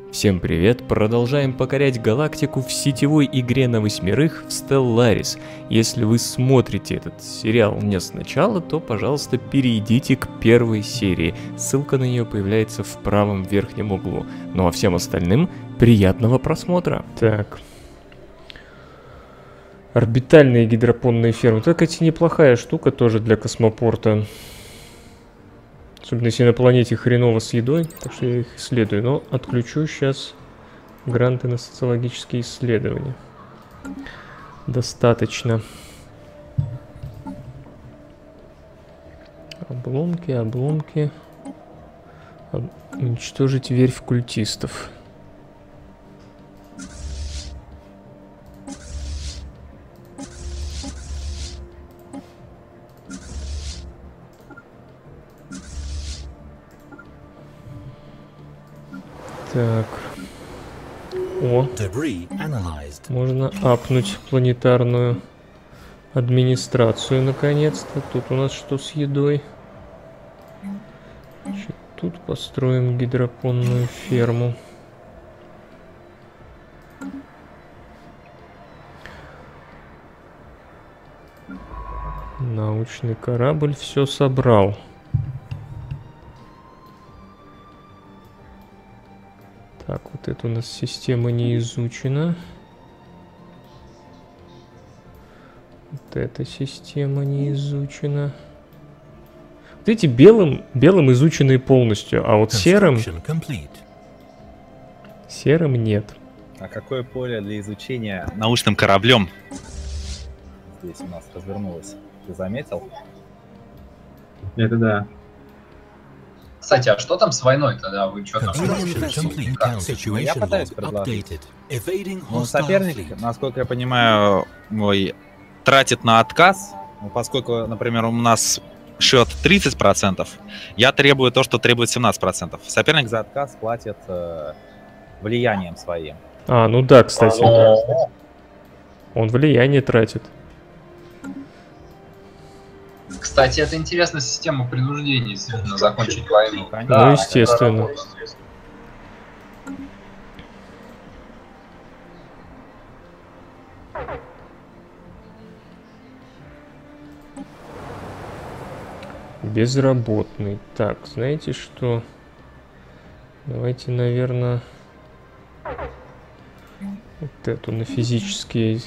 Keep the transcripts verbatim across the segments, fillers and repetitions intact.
Всем привет! Продолжаем покорять галактику в сетевой игре на восьмерых в Stellaris. Если вы смотрите этот сериал не сначала, то, пожалуйста, перейдите к первой серии. Ссылка на нее появляется в правом верхнем углу. Ну а всем остальным приятного просмотра! Так. Орбитальные гидропонные фермы. Так, кстати, неплохая штука тоже для космопорта. Особенно если на планете хреново с едой, так что я их исследую. Но отключу сейчас гранты на социологические исследования. Достаточно. Обломки, обломки. Об... Уничтожить верфь культистов. Так. О. Можно апнуть планетарную администрацию наконец-то. Тут у нас что с едой? Значит, тут построим гидропонную ферму. Научный корабль все собрал. Так, вот это у нас система не изучена. Вот эта система не изучена. Вот эти белым, белым изученные полностью, а вот серым... Серым нет. А какое поле для изучения научным кораблем здесь у нас развернулось? Ты заметил? Это да. Кстати, а что там с войной тогда? Вы что там? Я пытаюсь предложить. Ну, соперник, насколько я понимаю, мой тратит на отказ. Ну, поскольку, например, у нас счет тридцать процентов, я требую то, что требует семнадцать процентов. Соперник за отказ платит э, влиянием своим. А, ну да, кстати. Он влияние тратит. Кстати, это интересная система принуждения, действительно, закончить войну. Да, ну, естественно. Безработный. Так, знаете что? Давайте, наверное, вот эту на физические...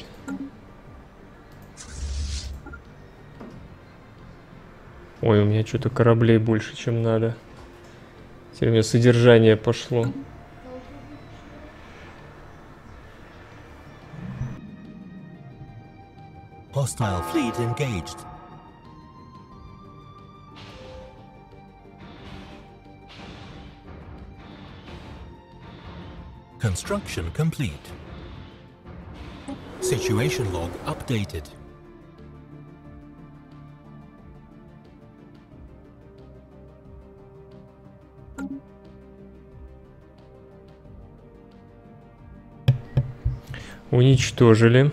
Ой, у меня что-то кораблей больше, чем надо. Теперь у меня содержание пошло. Hostile fleet engaged. Construction complete. Situation log updated. Уничтожили.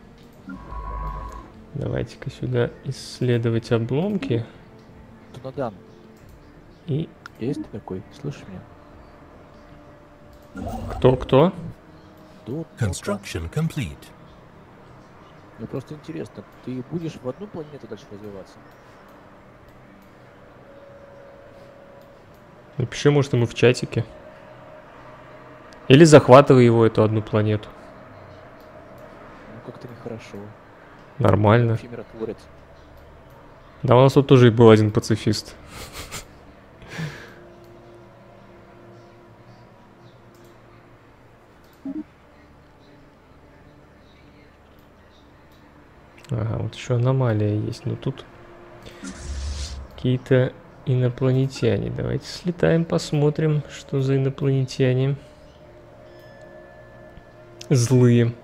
Давайте-ка сюда исследовать обломки. Тунадан. И... Есть такой? Слышишь меня? Кто, кто? Construction complete. Мне просто интересно, ты будешь в одну планету дальше развиваться? Напиши, может, ему в чатике. Или захватывай его, эту одну планету. Ну, как-то нехорошо. Нормально. Вообще миротворец. Да, у нас тут тоже был один пацифист. Ага, вот еще аномалия есть. Но тут какие-то инопланетяне. Давайте слетаем, посмотрим, что за инопланетяне. Злые.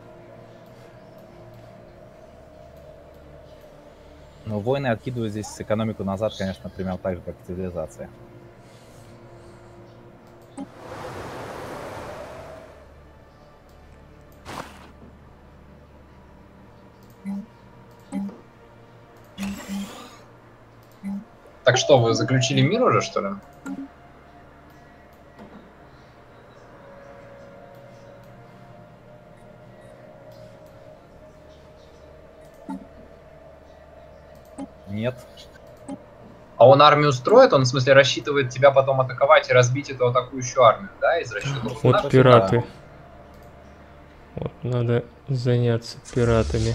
Но войны откидывают здесь экономику назад, конечно, примерно так же, как цивилизация. Так что, вы заключили мир уже, что ли? Нет. А он армию строит, он в смысле рассчитывает тебя потом атаковать и разбить эту атакующую армию, да, из расчетов? Вот Да? пираты. Вот, надо заняться пиратами.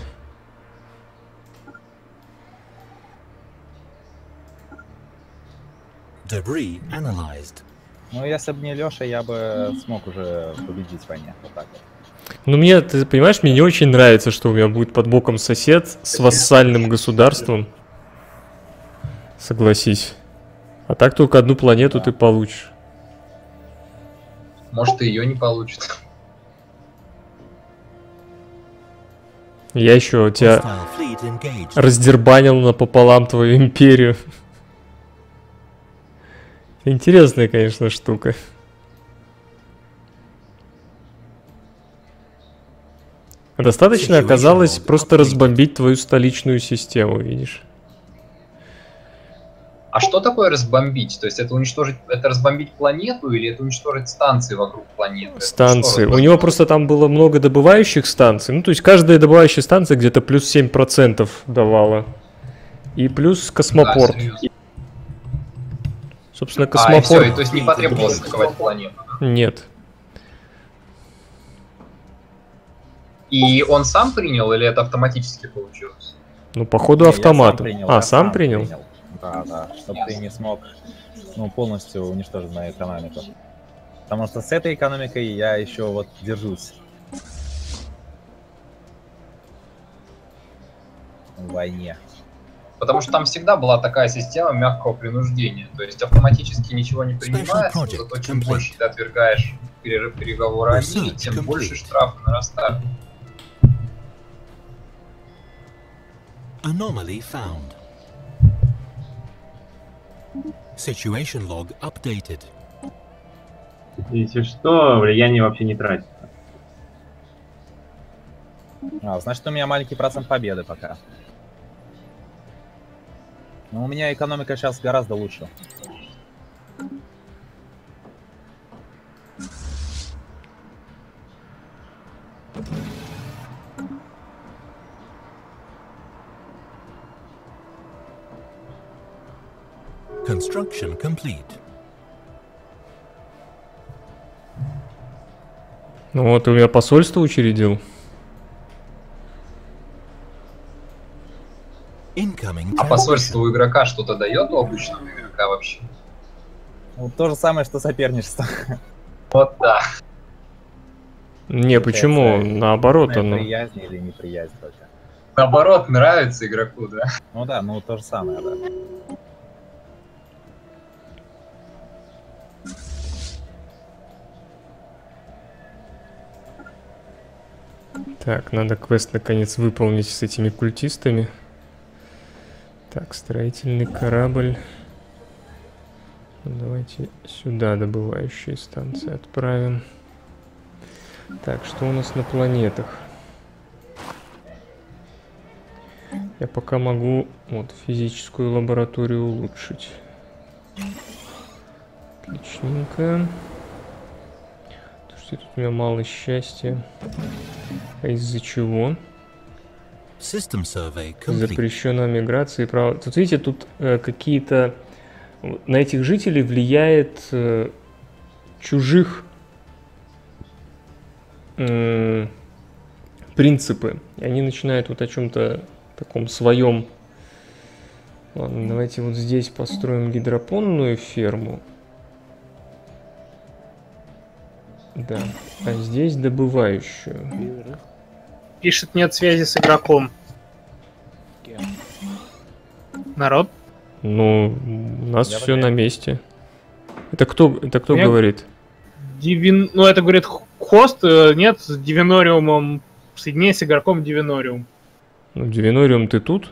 Debris analyzed. Ну, если бы не Леша, я бы смог уже победить в войне. Вот так вот. Ну, мне, ты понимаешь, мне не очень нравится, что у меня будет под боком сосед с вассальным государством. Согласись. А так только одну планету Да. ты получишь. Может, и ее не получит. Я еще тебя Hostile fleet engaged. раздербанил напополам твою империю. Интересная, конечно, штука. Достаточно оказалось просто разбомбить твою столичную систему, видишь? А что такое разбомбить? То есть это уничтожить, это разбомбить планету или это уничтожить станции вокруг планеты? Это Станции. что, У него просто там было много добывающих станций. Ну, то есть каждая добывающая станция где-то плюс семь процентов давала. И плюс космопорт. Да, серьезно. Собственно, А, и космопорт... все, и то есть не потребовалось атаковать планету. Нет. И он сам принял или это автоматически получилось? Ну, походу, Не, я автомат. сам принял, А, я сам принял? Да, да, чтобы ты не смог ну, полностью уничтожить мою экономику. Потому что с этой экономикой я еще вот держусь. В войне. Потому что там всегда была такая система мягкого принуждения. То есть автоматически ничего не принимается, но зато чем больше ты отвергаешь перерыв переговоры о мире, тем больше штрафы нарастают. Anomaly found. Situation log updated. Если что, влияние вообще не тратится. А, значит, у меня маленький процент победы пока. Но у меня экономика сейчас гораздо лучше. Construction complete. Ну вот, у меня посольство учредил. Incoming А посольство transmission. у игрока что-то дает у обычного игрока вообще? Ну, то же самое, что соперничество. Вот да. Не, почему? Получается, Наоборот, личная оно... Приязнь или неприязнь только. Наоборот, нравится игроку, да. Ну да, ну то же самое, да. Так, надо квест наконец выполнить с этими культистами. Так, строительный корабль. Ну, давайте сюда добывающие станции отправим. Так, что у нас на планетах? Я пока могу вот физическую лабораторию улучшить. Отличненько. Потому что тут у меня мало счастья. А из-за чего? System survey complete. Запрещена миграция и право. Тут видите, тут э, какие-то на этих жителей влияет э, чужих э, принципы. И они начинают вот о чем-то таком своем. Ладно, давайте вот здесь построим гидропонную ферму. Да, а здесь добывающую. Пишет, нет связи с игроком. Народ? Ну, у нас Я все вот- на месте. Это кто, это кто Нет. говорит? Дивин... Ну, это говорит х- хост, э, нет, с Дивинориумом. Соединяй с игроком Дивинориум. Ну, Дивинориум, ты тут?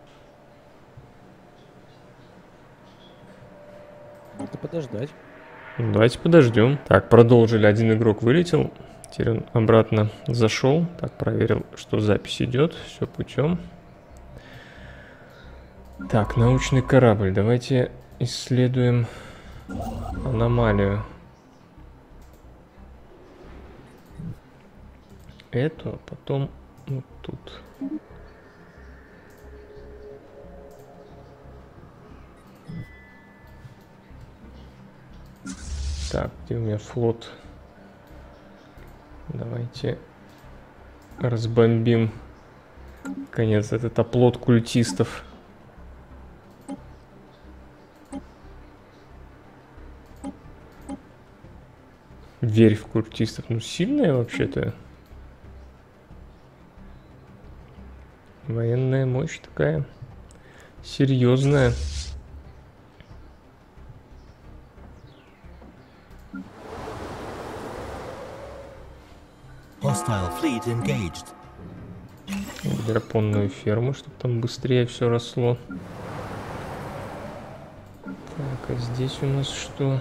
Надо подождать. Ну, давайте подождем. Так, продолжили. Один игрок вылетел. Теперь он обратно зашел. Так, проверил, что запись идет. Все путем. Так, научный корабль. Давайте исследуем аномалию. Эту, а потом вот тут. Так, где у меня флот? Давайте разбомбим, наконец, этот оплот культистов. Верь в культистов. Ну, сильная вообще-то. Военная мощь такая. Серьезная. Hostile fleet engaged. Гидропонную ферму, чтобы там быстрее все росло. Так, а здесь у нас что?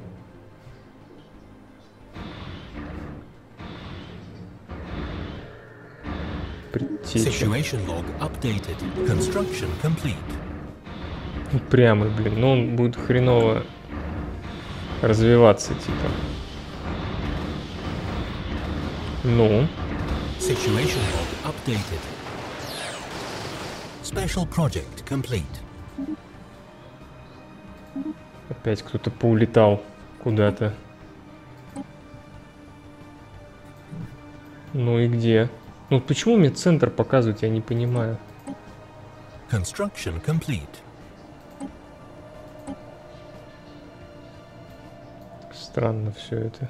Situation log updated. Construction complete. Упрямый, блин, но он будет хреново развиваться, типа. Ну. Situation log updated. Special project complete. Опять кто-то поулетал куда-то. Ну и где? Ну почему мне центр показывать, я не понимаю. Construction complete. Странно все это.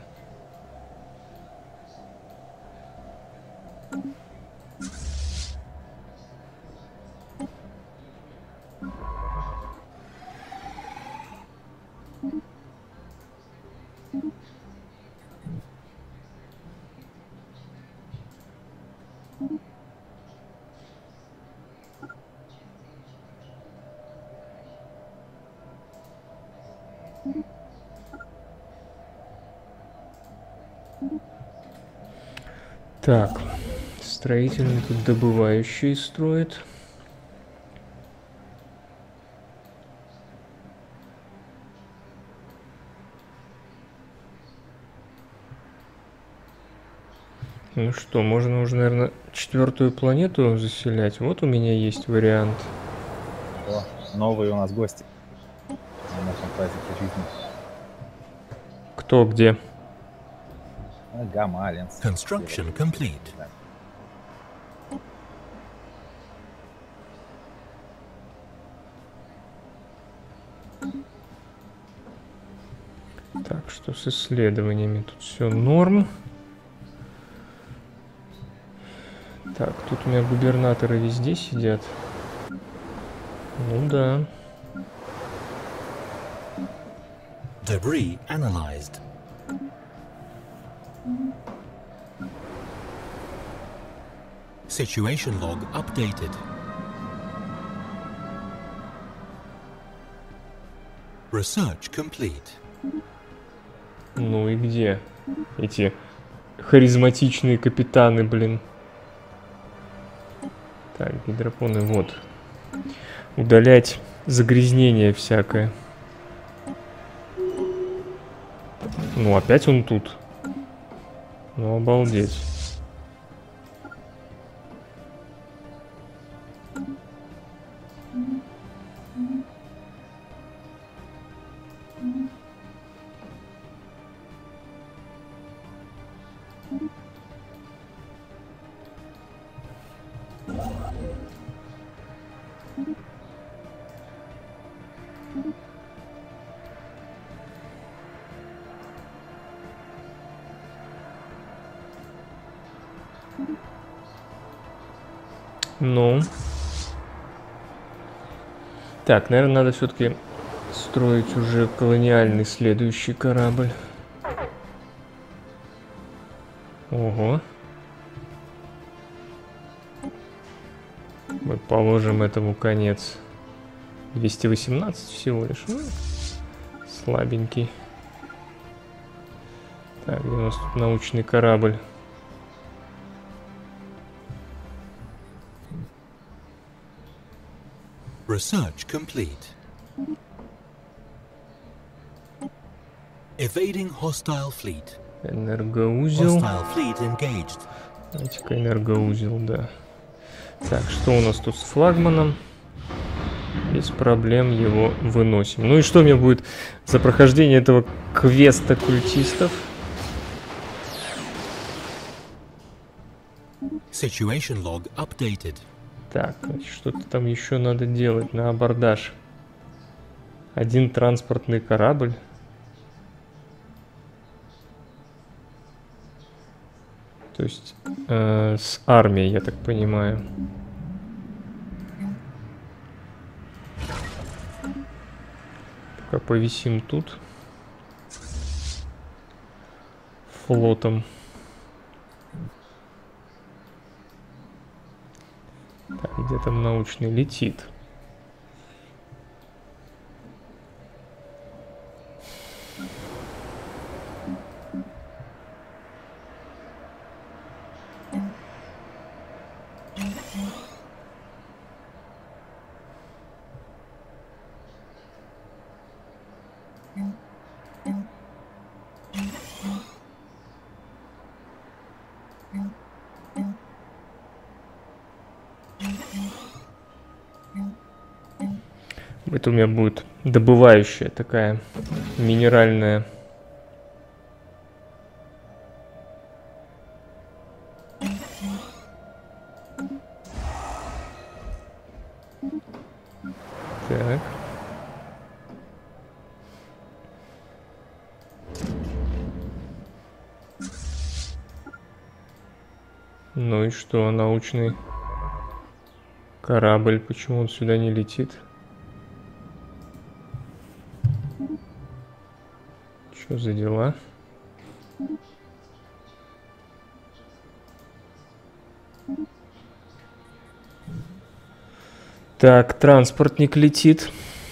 Так, строительный тут добывающий строит. Ну что, можно уже, наверное, четвертую планету заселять. Вот у меня есть вариант. О, новые у нас гости на нашем празднике жизни. Кто где? Гамма Альянс. Construction complete. Так, что с исследованиями? Тут все норм. Так, тут у меня губернаторы везде сидят. Ну да. Debris analyzed. Situation log updated. Research complete. Ну и где эти харизматичные капитаны, блин? Так, гидропоны, вот. Удалять загрязнение всякое. Ну, опять он тут. Ну, обалдеть. Ну. Так, наверное, надо все-таки строить уже колониальный следующий корабль. Ого. Мы положим этому конец. двести восемнадцать всего лишь. Ну, слабенький. Так, где у нас тут научный корабль? Research complete. Evading hostile fleet. Энергоузел. Hostile fleet engaged. Давайте-ка энергоузел, да. Так, что у нас тут с флагманом? Без проблем его выносим. Ну и что мне будет за прохождение этого квеста культистов? Situation log updated. Так, что-то там еще надо делать на абордаж. Один транспортный корабль. То есть э, с армией, я так понимаю. Пока повисим тут. Флотом. Так, где там научный летит? Это у меня будет добывающая такая минеральная. Так. Ну и что, научный корабль, почему он сюда не летит? Что за дела? Так, транспортник летит.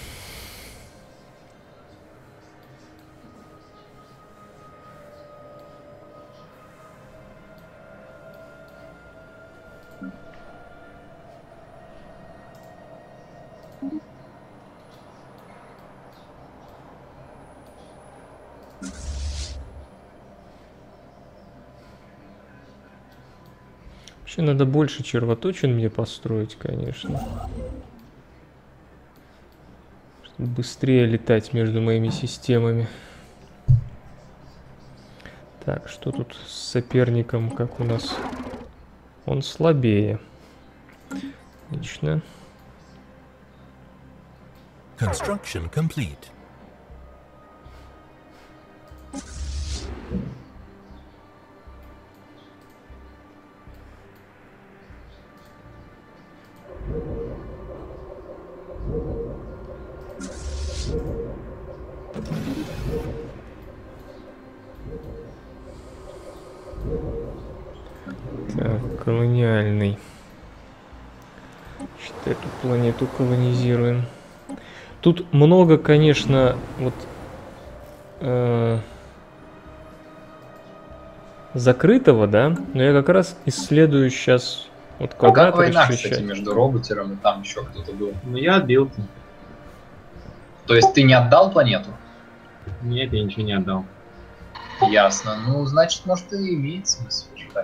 Вообще надо больше червоточин мне построить, конечно. Чтобы быстрее летать между моими системами. Так, что тут с соперником, как у нас? Он слабее. Отлично. Construction complete. Так, колониальный. Значит, эту планету колонизируем. Тут много, конечно, вот э, закрытого, да, но я как раз исследую сейчас вот А как война, расчищать. кстати, между роботером и там еще кто-то был? Ну я отбился. То есть ты не отдал планету? Нет, я ничего не отдал. Ясно. Ну, значит, может, и имеет смысл ждать.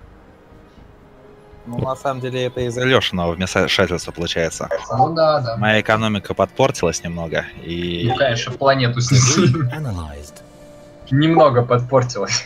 Ну, на самом деле, это из-за Лешиного вмешательства получается. Ну да, да. Моя экономика подпортилась немного, и... Ну, конечно, планету снесли. Analyzed. Немного подпортилась.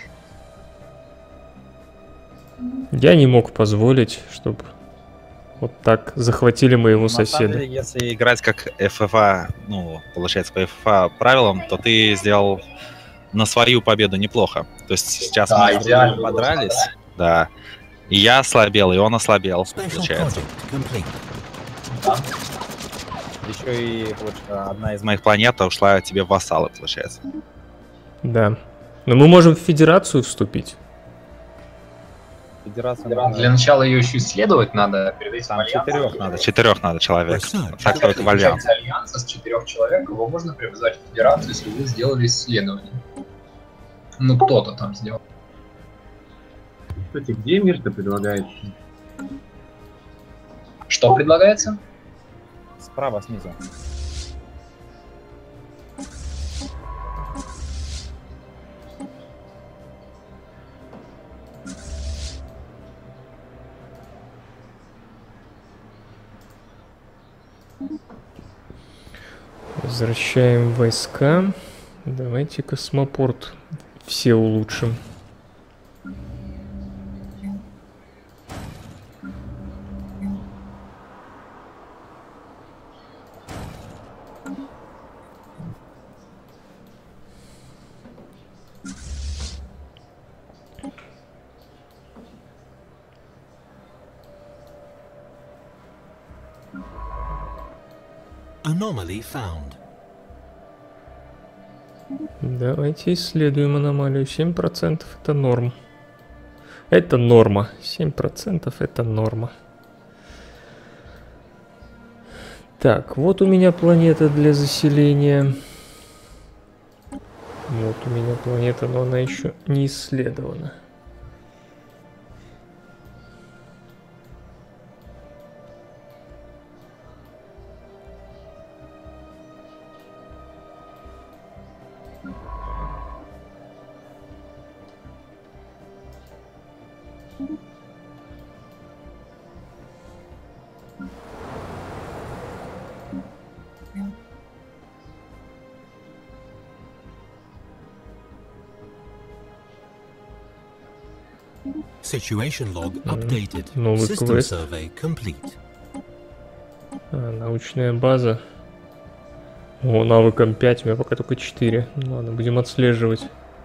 Я не мог позволить, чтобы вот так захватили моего На самом соседа. деле, если играть как эф эф а, ну, получается, по эф эф а правилам, то ты сделал на свою победу неплохо. То есть сейчас Да, мы с идеально другом было, подрались, да. И я ослабел, и он ослабел, Special получается. project complete. Еще и вот, одна из моих планет ушла тебе в вассалы, получается. Да. Но мы можем в федерацию вступить. Федерация... Для начала ее еще исследовать надо. Перед этим Там альянс. четырех надо, четырех надо человек. Research. Так только в альянс. Получается, альянса с четырех человек, его можно привязать в федерацию, если вы сделали исследование. Ну, кто-то там сделал. Кстати, где мир-то предлагается? Что предлагается? Справа, снизу. Возвращаем войска. Давайте космопорт все улучшим. Anomaly found. Давайте исследуем аномалию. семь процентов это норм. Это норма. семь процентов это норма. Так, вот у меня планета для заселения. Вот у меня планета, но она еще не исследована. Situation log updated. Новый System квест. survey complete. А, научная база. О, навыком пять, у меня пока только четыре. Ну ладно, будем отслеживать.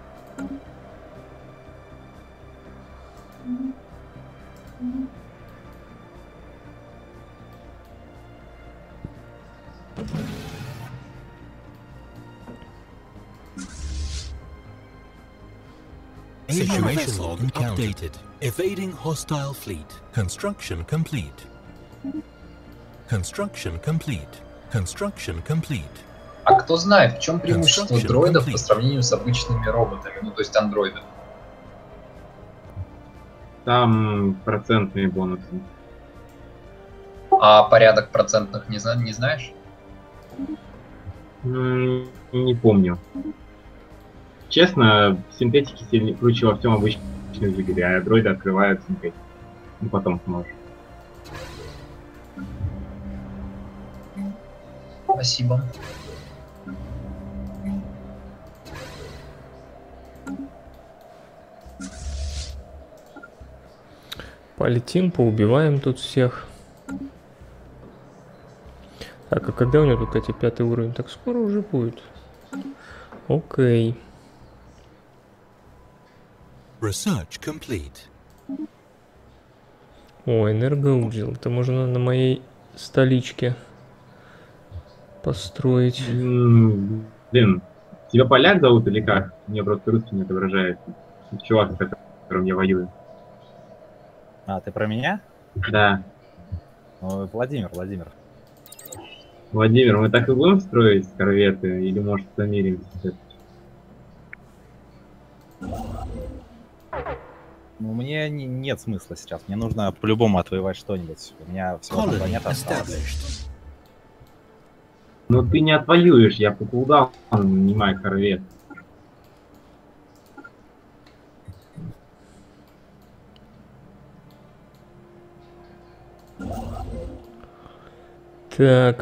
Situation log updated. Evading hostile fleet. Construction complete. Construction complete. Construction complete. А кто знает, в чем преимущество Construction дроидов complete. по сравнению с обычными роботами, ну то есть андроидами? Там процентные бонусы. А порядок процентных не, зна- не знаешь? М, Не помню. Честно, синтетики сильнее круче во всем обычном двигателе, а дроиды открывают синтетику. Ну потом сможешь. Спасибо. Полетим, поубиваем тут всех. Так, а когда у него тут, кстати, пятый уровень? Так скоро уже будет. Окей. Research complete. О, энергоузел. Это можно на моей столичке построить. М, Блин, тебя поляк зовут или как? Мне просто русский не отображается. Чувак, с которым я воюю. А, ты про меня? Да. Ой, Владимир, Владимир. Владимир, мы так и будем строить корветы? Или, может, замеримся? Ну, мне не- нет смысла сейчас. Мне нужно по-любому отвоевать что-нибудь. У меня всего одна Colony планета осталась. established. Ну ты не отвоюешь, я по кулдауну нанимаю корвет. Так.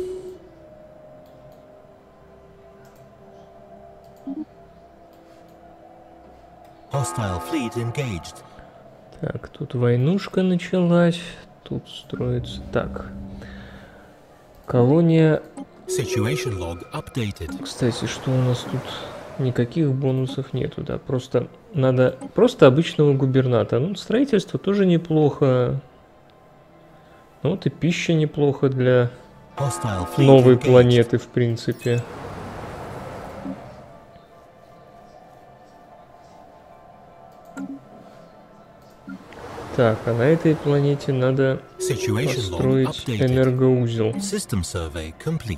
Hostile fleet engaged. Так, тут войнушка началась. Тут строится... Так. Колония... Situation log updated. Кстати, что у нас тут? Никаких бонусов нету, да. Просто надо... Просто обычного губернатора. Ну, строительство тоже неплохо. Ну, вот и пища неплохо для Hostile fleet новой engaged. планеты, в принципе. Так, а на этой планете надо Situation log построить updated. энергоузел. System survey complete.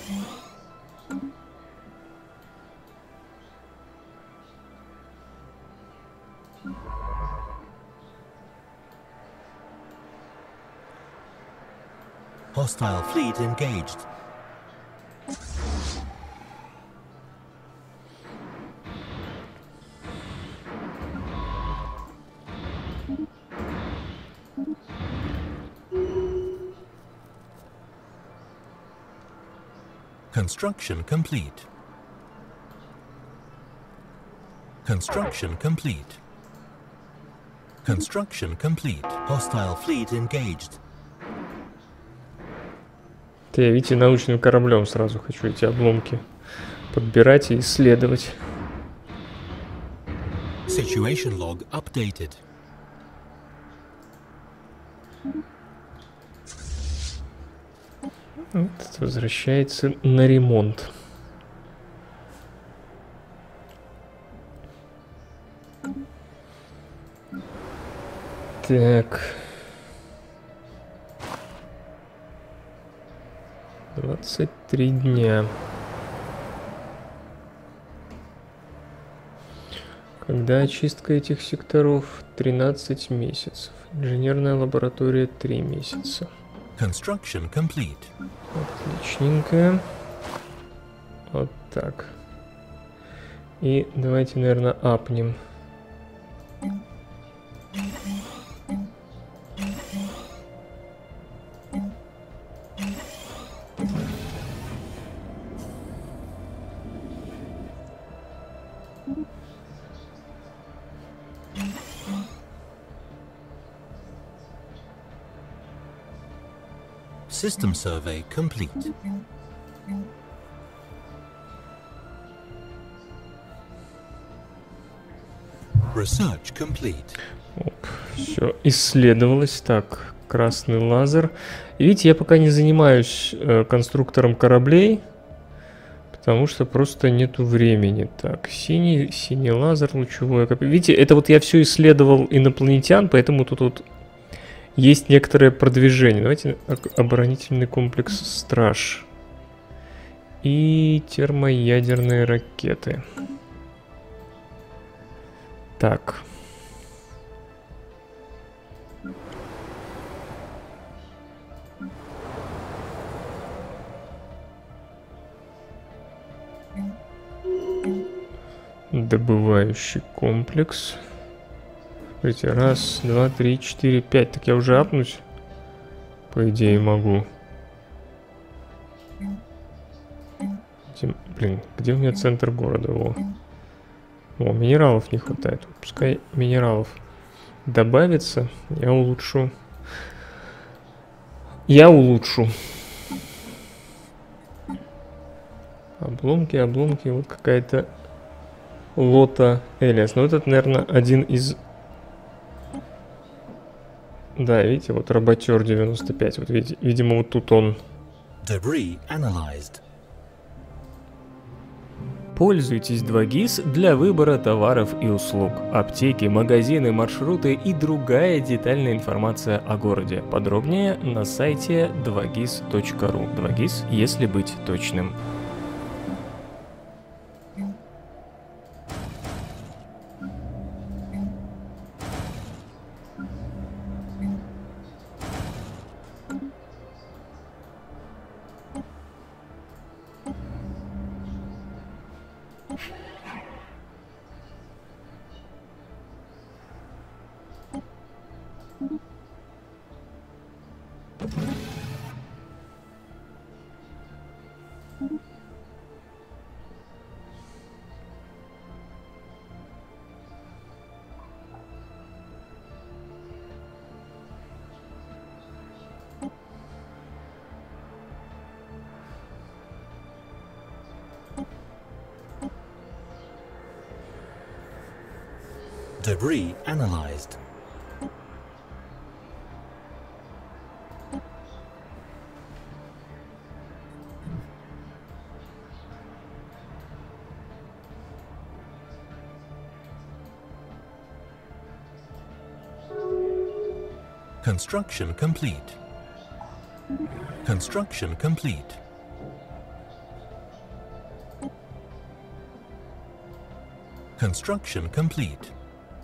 Hostile fleet engaged. Construction complete. Construction complete. Construction complete. Hostile fleet engaged. Я, видите, научным кораблем сразу хочу эти обломки подбирать и исследовать. Situation log updated. Вот, возвращается на ремонт. Так. двадцать три дня. Когда очистка этих секторов? тринадцать месяцев. Инженерная лаборатория три месяца. Construction complete. Отличненько. Вот так. И давайте, наверное, апнем. System survey complete. Research complete. Оп, все исследовалось. Так, красный лазер. Видите, я пока не занимаюсь э, конструктором кораблей, потому что просто нету времени. Так, синий, синий лазер, лучевое копье. Видите, это вот я все исследовал инопланетян, поэтому тут вот есть некоторое продвижение. Давайте оборонительный комплекс «Страж» и термоядерные ракеты. Так. Добывающий комплекс. Смотрите, раз, два, три, четыре, пять. Так я уже апнуть, по идее, могу. Где, блин, где у меня центр города? О. О, минералов не хватает. Пускай минералов добавится, я улучшу. Я улучшу. Обломки, обломки, вот какая-то лота Элиас. Ну, этот, наверное, один из... Да, видите, вот работер девяносто пять. Вот, видите, видимо, вот тут он. Debris analyzed. Пользуйтесь два гис для выбора товаров и услуг. Аптеки, магазины, маршруты и другая детальная информация о городе. Подробнее на сайте два гис точка ру. два гис, если быть точным. Debris analyzed. Construction complete. Construction complete. Construction complete.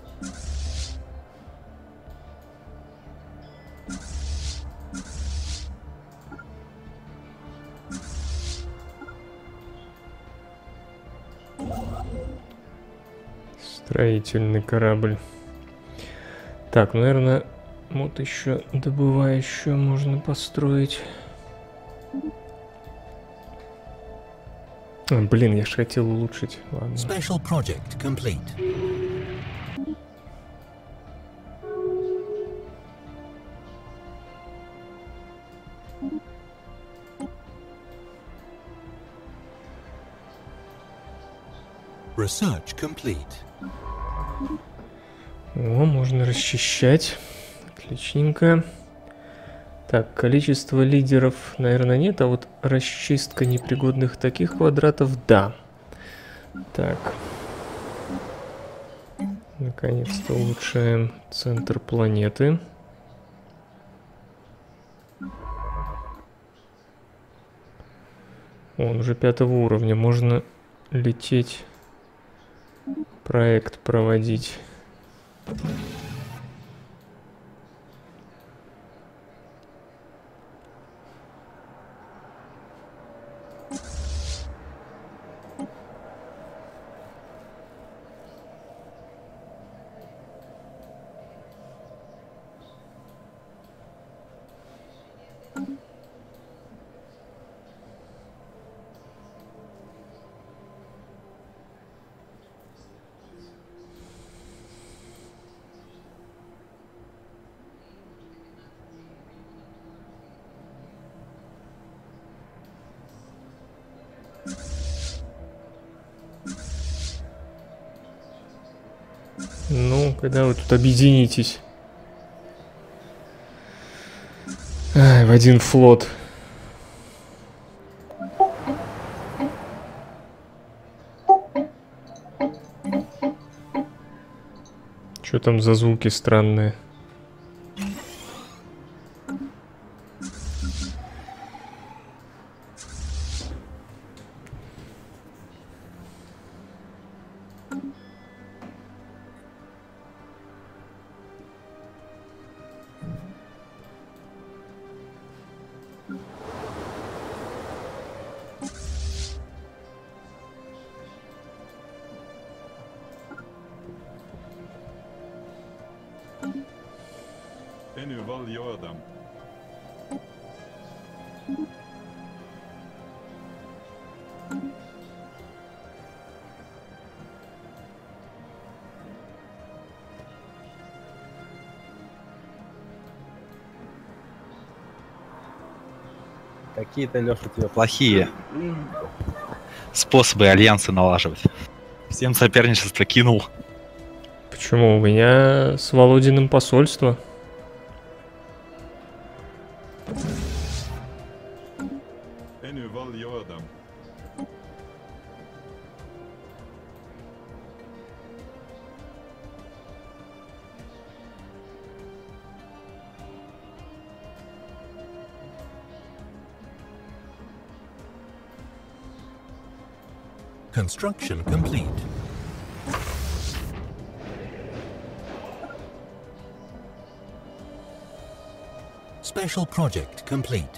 Строительный корабль. Так, наверное, вот еще добывающую можно построить. А, блин, я же хотел улучшить. Ладно. Special project complete. Research complete. О, можно расчищать. Отличненько. Так, количество лидеров, наверное, нет, а вот расчистка непригодных таких квадратов, да. Так. Наконец-то улучшаем центр планеты. Он уже пятого уровня, можно лететь, проект проводить. Ну, когда вы тут объединитесь? Ай, в один флот. Что там за звуки странные? Какие-то, Леша, у тебя плохие способы альянсы налаживать. Всем соперничество кинул. Почему? У меня с Володиным посольство. Construction complete. Special project complete.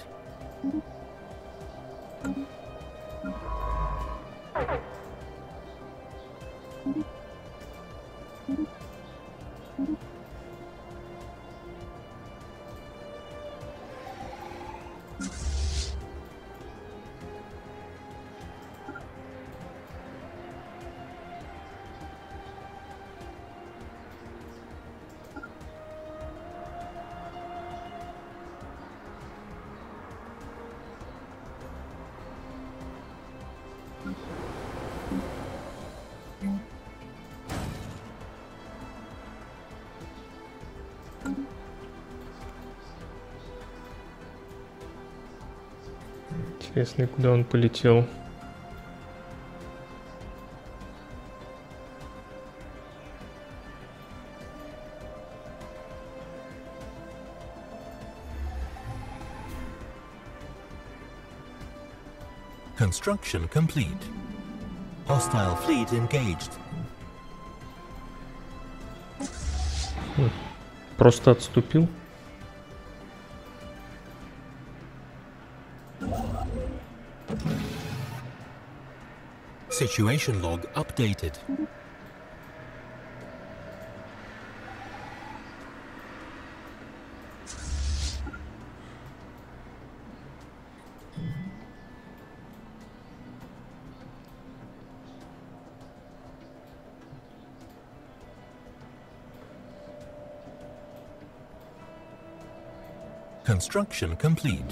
Интересно, куда он полетел. Construction complete. Hostile fleet engaged. Хм. Просто отступил. Situation log updated. Construction complete.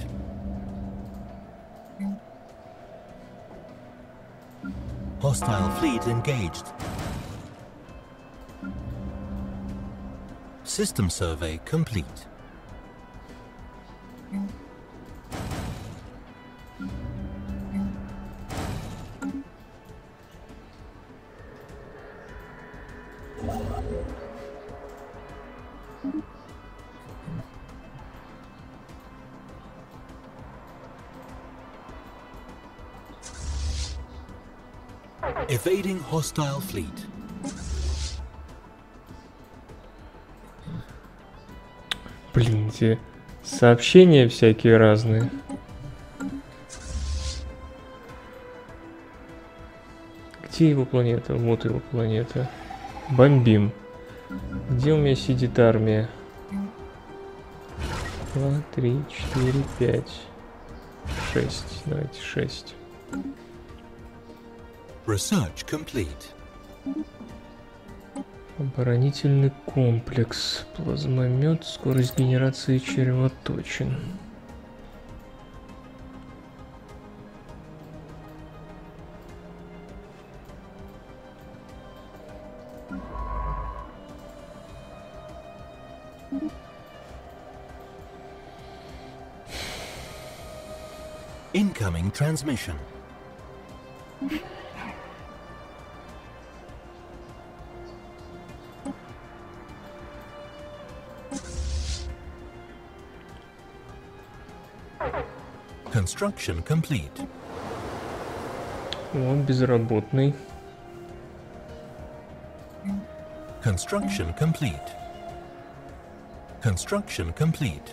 Hostile fleet engaged. System survey complete. Evading hostile fleet. Блин, эти сообщения всякие разные. Где его планета? Вот его планета. Бомбим. Где у меня сидит армия? Два, три, четыре, пять, шесть. Давайте шесть. Research complete. Оборонительный комплекс. Плазмомет. Скорость генерации червоточин. Incoming transmission. Construction complete. Он безработный. Construction complete. Construction complete.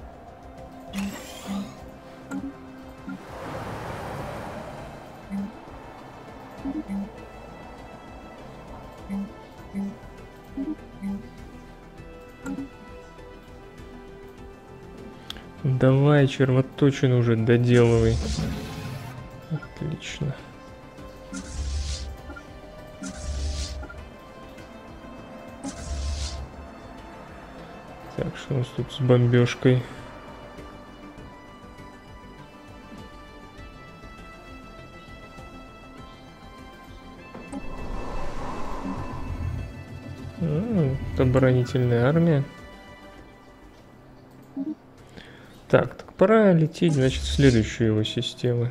Давай, червоточину уже доделывай. Отлично. Так, что у нас тут с бомбежкой? А, это оборонительная армия. Так, так пора лететь, значит, в следующую его систему.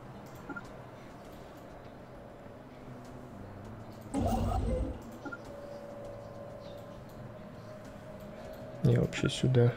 Не, вообще сюда.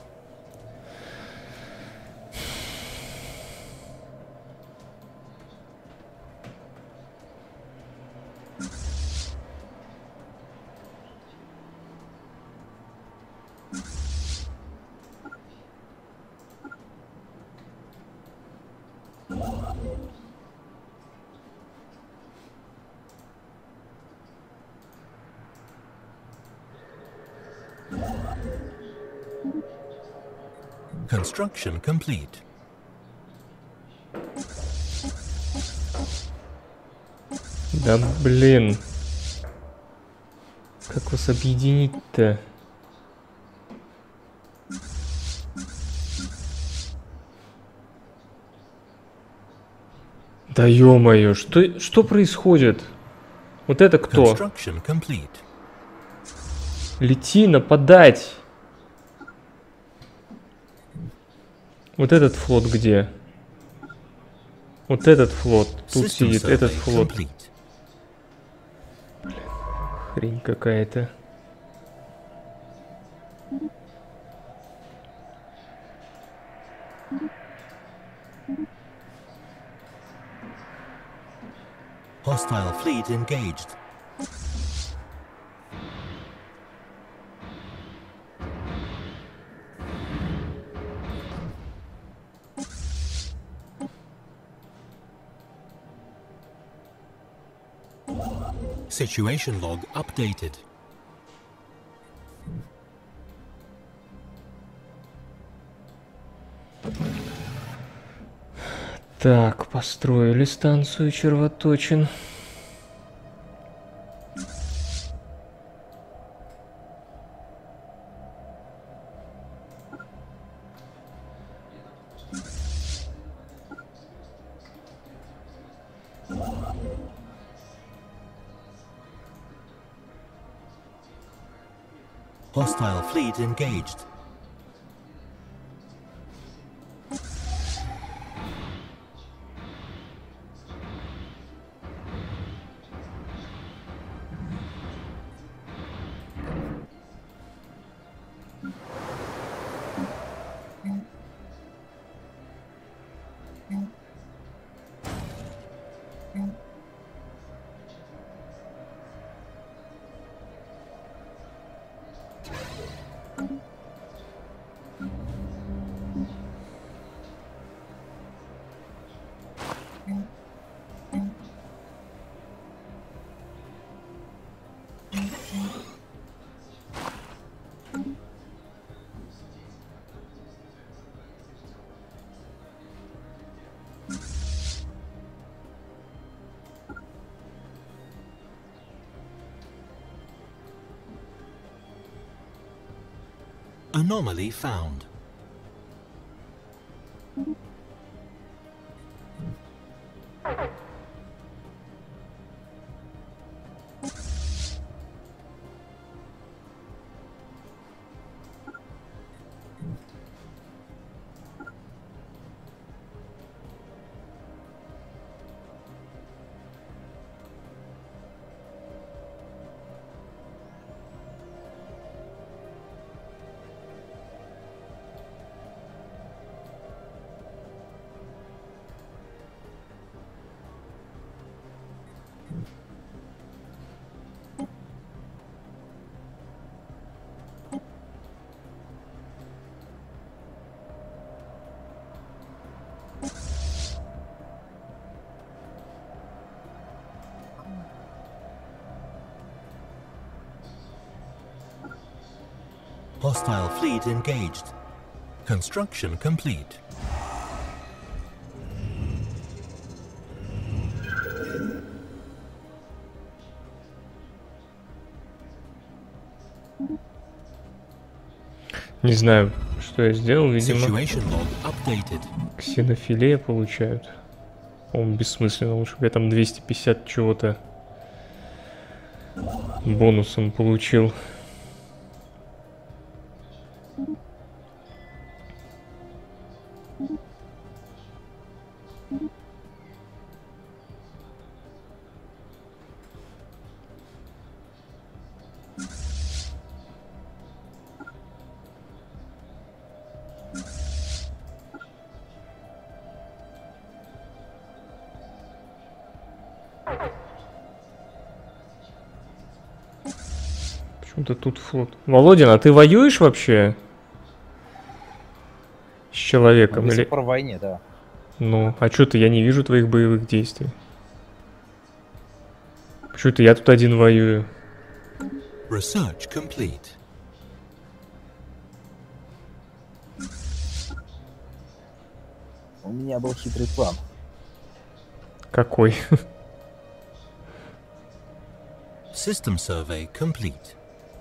Construction complete. Да блин. Как вас объединить-то? Да ё-моё, что, что происходит? Вот это кто? Construction complete. Лети, нападать! Вот этот флот где? Вот этот флот. Тут System сидит survey этот флот. complete. Хрень какая-то. Hostile fleet engaged. Situation log updated. Так, построили станцию червоточин. Hostile fleet engaged. Anomaly found. Hostile fleet engaged. Construction complete. Не знаю, что я сделал, видимо. Situation log updated. Ксенофилия получают. По-моему, бессмысленно. Лучше бы я там двести пятьдесят чего-то бонусом получил. Почему-то тут флот. Володин, а ты воюешь вообще с человеком? Мы или... до сих пор в войне, да. Ну, а что-то я не вижу твоих боевых действий. Почему-то я тут один воюю. Research complete. У меня был хитрый план. Какой? System survey complete.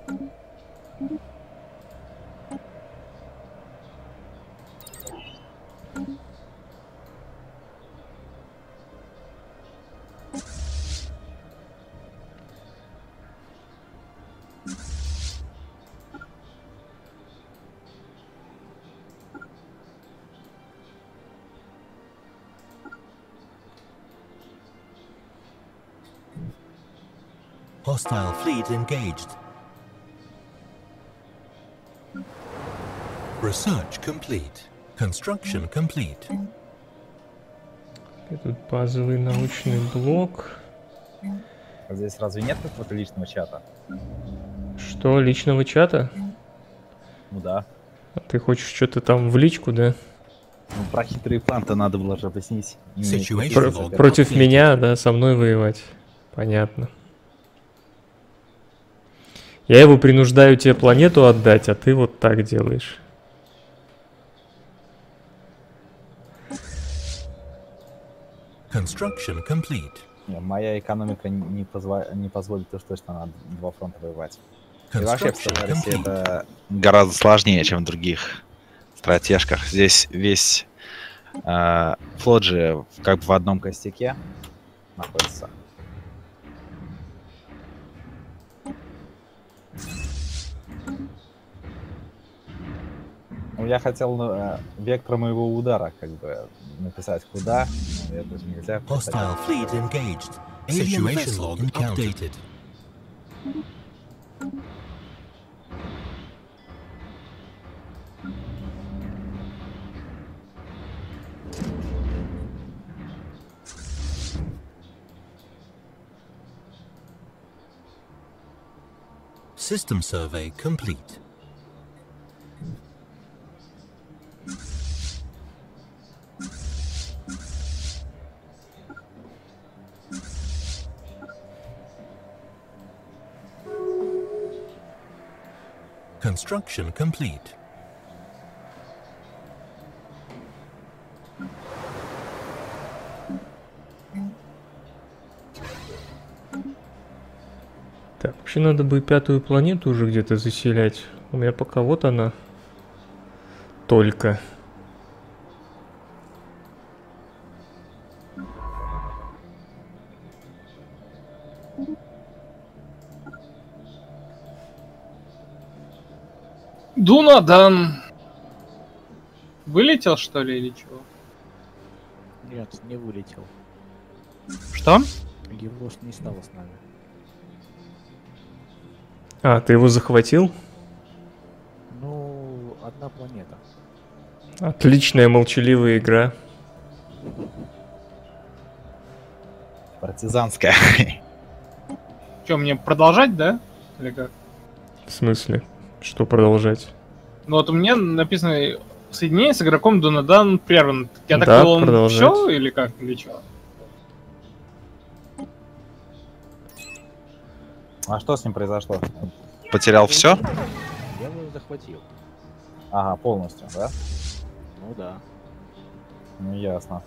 Hostile fleet engaged. Research complete. Construction complete. И тут базовый научный блок. А здесь разве нет какого-то личного чата? Что, личного чата? Ну да. А ты хочешь что-то там в личку, да? Ну, про хитрый план-то надо было же объяснить. Про против меня, да, со мной воевать. Понятно. Я его принуждаю тебе планету отдать, а ты вот так делаешь. Construction complete. Не, моя экономика не, позво... не позволит уж точно на два фронта воевать. И вообще, в Stellaris это гораздо сложнее, чем в других стратежках. Здесь весь э, флот же как бы в одном костяке находится. я хотел э, вектор моего удара, как бы, написать куда, но это же нельзя. Hostile fleet engaged. Situation log updated. System survey complete. Construction complete. Так, вообще надо бы пятую планету уже где-то заселять. У меня пока вот она. Только. Дунадан. Вылетел, что ли, или чего? Нет, не вылетел. Что? Его ж не стало с нами. А, ты его захватил? Ну, одна планета. Отличная молчаливая игра. Партизанская. Что, мне продолжать, да? Или как? В смысле? Что продолжать? Ну вот у меня написано соединение с игроком Дунадан прервано. Я так Да, понял, он продолжать. все или как? Или что? А что с ним произошло? Потерял все? Я его захватил. Ага, полностью, да? Ну да. Ну ясно.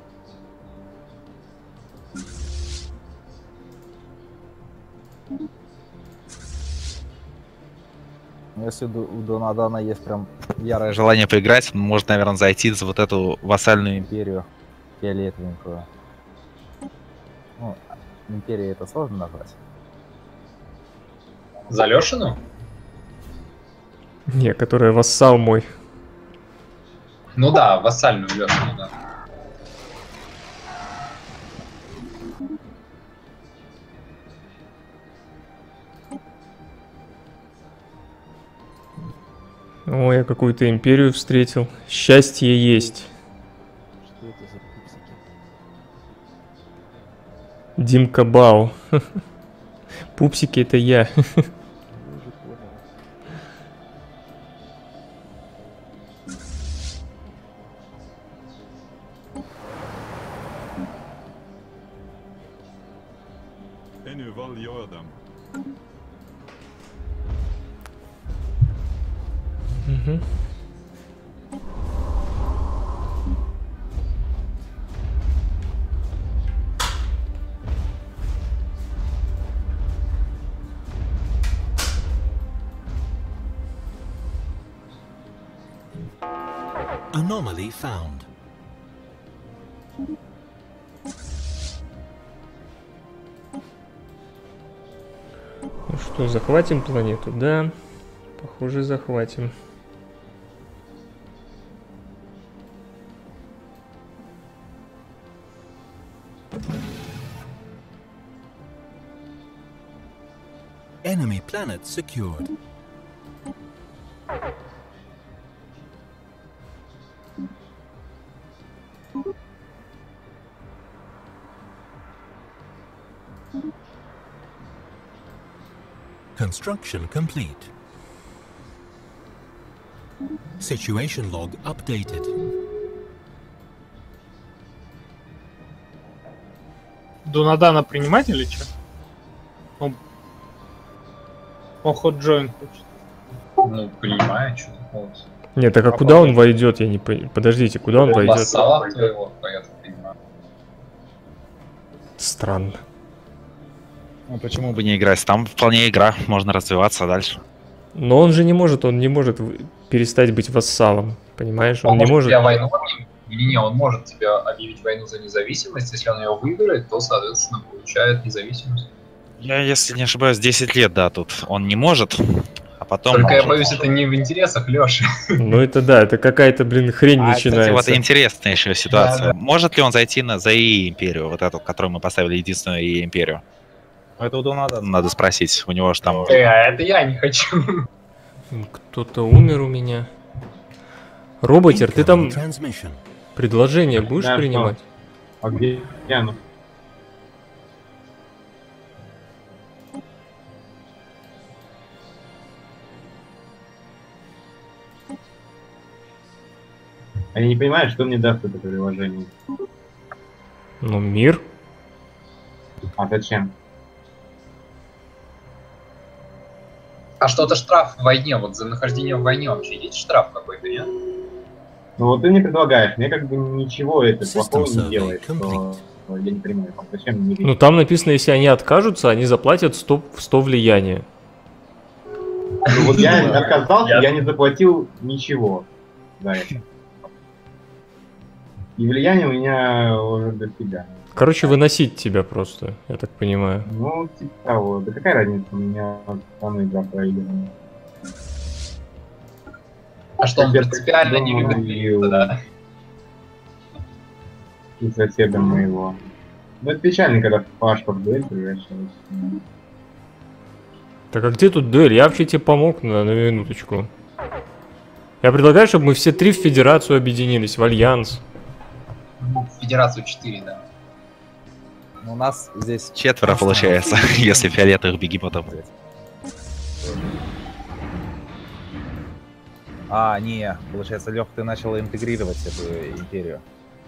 Если у Донадана есть прям ярое желание поиграть, он может, наверное, зайти за вот эту вассальную империю фиолетовенькую. Ну, империя это сложно назвать. За Лешину? Не, которая вассал мой. Ну да, вассальную Лешину, да. Ой, я какую-то империю встретил. Счастье есть. Что это за пупсики? Димка Бау. Пупсики это я. Я уже понял. Мгм. Anomaly found. Ну что, захватим планету? Да, похоже, захватим. Enemy planet secured. Construction complete. Situation log updated. Дунадана принимать или что? Он... Он ход join хочет. Ну, понимаю, что такое. Нет, так а куда он войдет? Я не понимаю. Подождите, куда он войдет? Вассала твоего, я так понимаю. Странно. Ну почему бы не играть? Там вполне игра, можно развиваться дальше. Но он же не может, он не может в- перестать быть вассалом. Понимаешь? Он, Он не может может. тебя войну объявить? Или не, он может тебя объявить войну за независимость. Если он ее выиграет, то, соответственно, получает независимость. Я, если не ошибаюсь, десять лет, да, тут он не может. А потом... Только я боюсь, это не в интересах Лёши. Ну это да, это какая-то, блин, хрень А, кстати, начинается. вот интересная еще ситуация. Да, да. Может ли он зайти на за ИИ империю, вот эту, которую мы поставили, единственную ИИ империю? Это вот надо, надо спросить, у него же там... Э, а это я не хочу. Кто-то умер у меня. Роботер, ты там Transmission. предложение будешь Да, принимать? А где Яну? Они не понимают, что мне даст это приложение. Ну, мир. А зачем? А что-то штраф в войне, вот за нахождение в войне вообще есть штраф какой-то, нет? Ну вот ты мне предлагаешь, мне как бы ничего это System плохого не survey делает, что complete. я не понимаю, зачем мне Ну, там написано, если они откажутся, они заплатят сто, сто влияния. Ну вот я отказался, Я- я не заплатил ничего за это. И влияние у меня уже дофига. Короче, выносить тебя просто, я так понимаю. Ну, типа того. Да какая разница, у меня там игра проиграна. А что он Опять принципиально не дома любит и- мириться, да? И соседа моего. Ну это печально, когда в паспорт дуэль превращается. Так а где тут дуэль? Я вообще тебе помог на, на минуточку. Я предлагаю, чтобы мы все три в федерацию объединились, в альянс. В Федерацию четыре, да. У нас здесь четверо получается, если фиолетовых бегемотов брать. А, не, получается, Лех, ты начал интегрировать эту империю.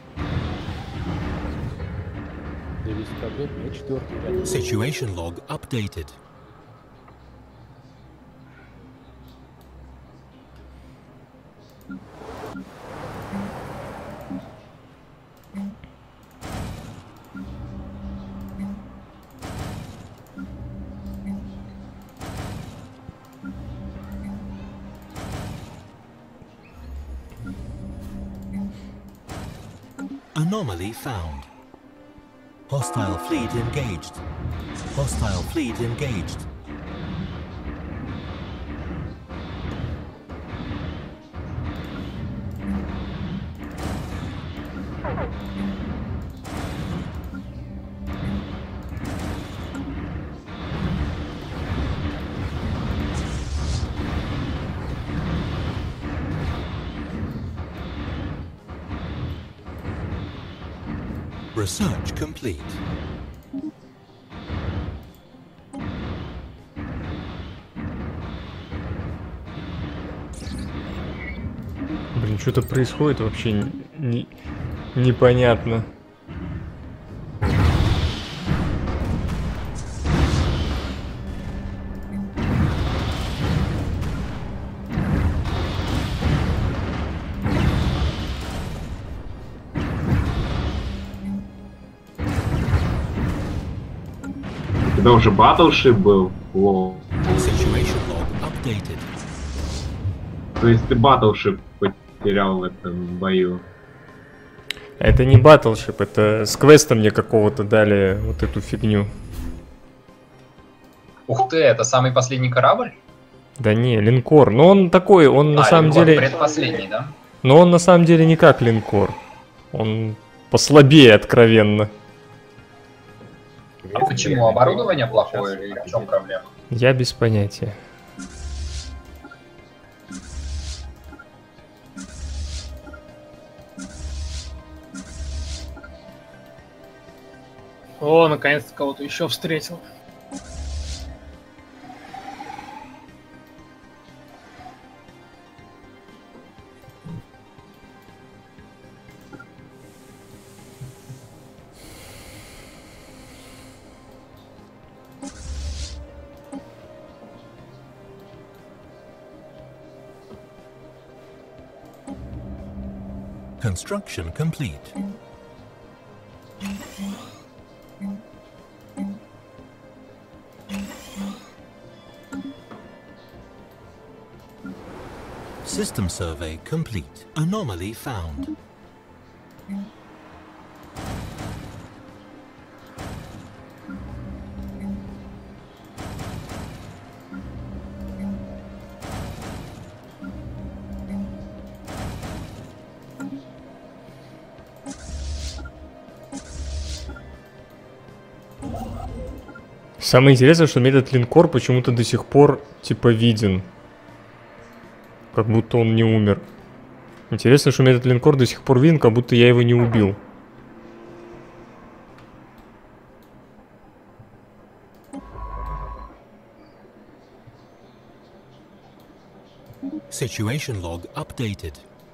Без проблем, я четвертый рядом. Situation log updated. Anomaly found. Hostile fleet engaged. Hostile fleet engaged. Research complete. Блин, что-то происходит вообще не- не- непонятно. Когда уже батлшип был, лол. Situation log updated. То есть ты батлшип потерял в этом бою. Это не батлшип, это с квеста мне какого-то дали вот эту фигню. Ух ты, это самый последний корабль? Да не, линкор. Но он такой, он на А, самом линкор деле... предпоследний, да? Но он на самом деле не как линкор. Он послабее откровенно. А почему? Оборудование плохое или в чем проблема? Я без понятия. О, наконец-то кого-то еще встретил. Construction complete. System survey complete. Anomaly found. Самое интересное, что мне этот линкор почему-то до сих пор, типа, виден. Как будто он не умер. Интересно, что мне этот линкор до сих пор виден, как будто я его не убил. Situation log updated.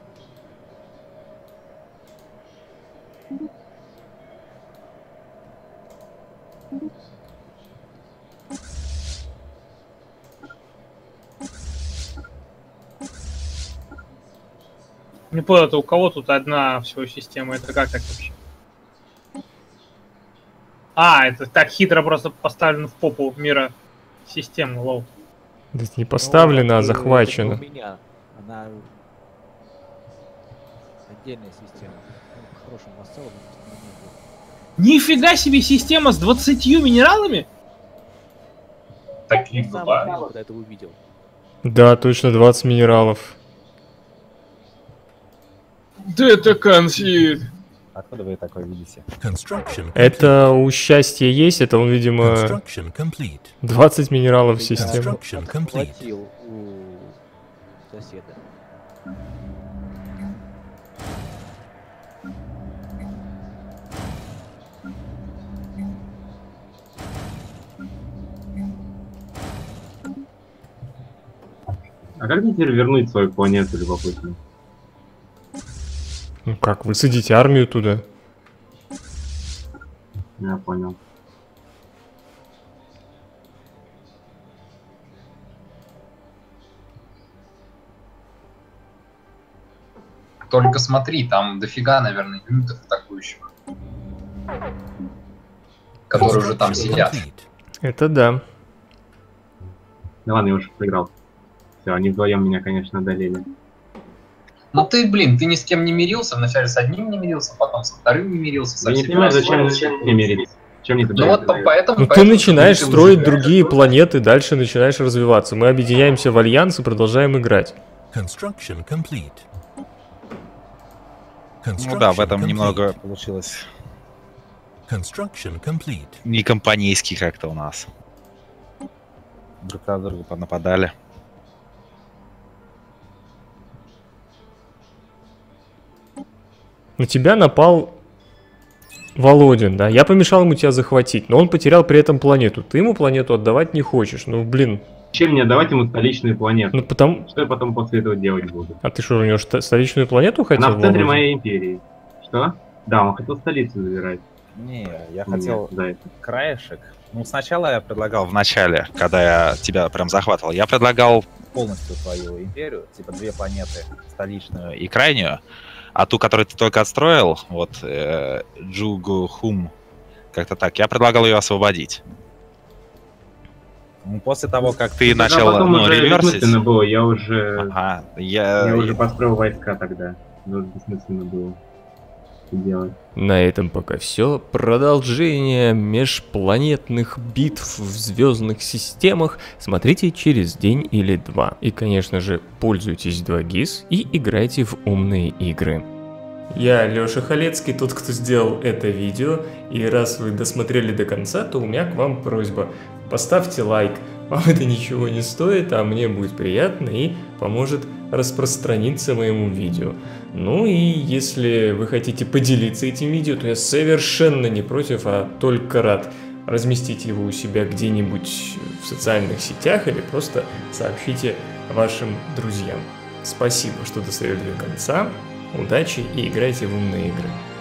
Не понял, это у кого тут одна всего система? Это как так вообще? А, это так хитро просто поставлено в попу мира системы, лол. Это не поставлено, ну, а захвачено. У меня она отдельная система. Ну, хорошим вассалом. Нифига себе система с двадцатью минералами? Такие Сам бывают. когда это увидел. Да, точно, двадцать минералов. Да это конфиг. Откуда вы такое видите? Construction Это у счастья есть, это он, видимо, Construction complete. двадцать минералов в систему. Construction complete. Хватил у соседа. А как мне теперь вернуть свою планету, любопытно? Ну как, высадите армию туда. Я понял. Только смотри, там дофига, наверное, юнитов атакующих. Которые уже там сидят. Это да. Да ладно, я уже проиграл. Все, они вдвоем меня, конечно, одолели. Ну ты, блин, ты ни с кем не мирился, вначале с одним не мирился, потом со вторым не мирился, со Я не всеми понимаю, остальными. зачем мне мерить? Чем мне Ну вот по- поэтому... Ну ты поэтому начинаешь ты строить уже- другие планеты, дальше начинаешь развиваться. Мы объединяемся в альянс и продолжаем играть. Construction complete. Ну да, в этом Construction немного complete. получилось Construction complete. не компанейский как-то у нас. Друг на друга понападали. На тебя напал Володин, да? Я помешал ему тебя захватить, но он потерял при этом планету. Ты ему планету отдавать не хочешь. Ну, блин. Чем мне давать ему столичную планету? Ну, потому... Что я потом после этого делать буду? А ты что, у него ст- столичную планету хотел? Она в центре Володин? моей империи. Что? Да, он хотел столицу забирать. Не, я Нет, хотел да, это. краешек. Ну, сначала я предлагал в начале, когда я тебя прям захватывал, я предлагал полностью свою империю, типа две планеты, столичную и крайнюю, а ту, которую ты только отстроил, вот э, Джугухум, как-то так, я предлагал ее освободить. Ну, после того, как ты Тогда начал потом ну, уже реверсить... бессмысленно было, я уже... Ага, я... Я уже построил войска тогда. Ну, бессмысленно было делать. На этом пока все. Продолжение межпланетных битв в звездных системах смотрите через день или два. И, конечно же, пользуйтесь два гис и играйте в умные игры. Я Лёша Халецкий, тот, кто сделал это видео. И раз вы досмотрели до конца, то у меня к вам просьба. Поставьте лайк. Вам это ничего не стоит, а мне будет приятно и поможет распространиться моему видео. Ну и если вы хотите поделиться этим видео, то я совершенно не против, а только рад разместить его у себя где-нибудь в социальных сетях или просто сообщите вашим друзьям. Спасибо, что досмотрели до конца. Удачи и играйте в умные игры.